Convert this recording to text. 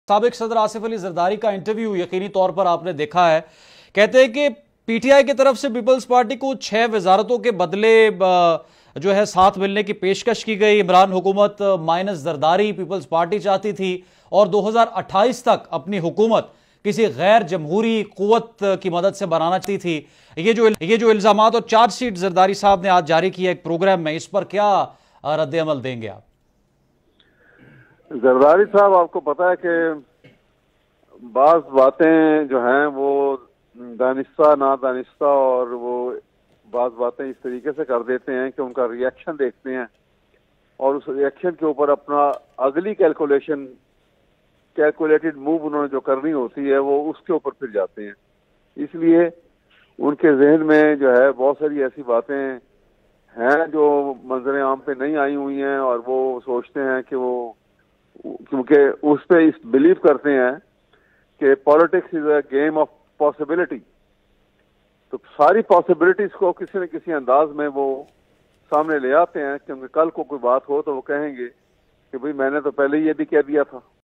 साबिक सदर आसिफ अली जरदारी का इंटरव्यू यकीनी तौर पर आपने देखा है। कहते हैं कि पीटीआई की तरफ से पीपल्स पार्टी को 6 वजारतों के बदले जो है साथ मिलने की पेशकश की गई। इमरान हुकूमत माइनस जरदारी पीपल्स पार्टी चाहती थी और 2028 तक अपनी हुकूमत किसी गैर जमहूरी कुव्वत की मदद से बनाना चाहती थी। ये जो इल्जामात और चार्जशीट जरदारी साहब ने आज जारी किया एक प्रोग्राम में, इस पर क्या रद्द अमल देंगे आप? जरदारी साहब, आपको पता है कि बाज बातें जो हैं वो दानिस्ता ना दानिस्ता, और वो बाज बातें इस तरीके से कर देते हैं कि उनका रिएक्शन देखते हैं और उस रिएक्शन के ऊपर अपना अगली कैलकुलेटेड मूव उन्होंने जो करनी होती है वो उसके ऊपर फिर जाते हैं। इसलिए उनके जहन में जो है बहुत सारी ऐसी बातें हैं जो मंजर आम पे नहीं आई हुई हैं, और वो सोचते हैं कि वो, क्योंकि उस पे इस बिलीव करते हैं कि politics is a game of possibility, तो सारी पॉसिबिलिटीज को किसी न किसी अंदाज में वो सामने ले आते हैं, क्योंकि कल को कोई बात हो तो वो कहेंगे कि भाई मैंने तो पहले ही ये भी कह दिया था।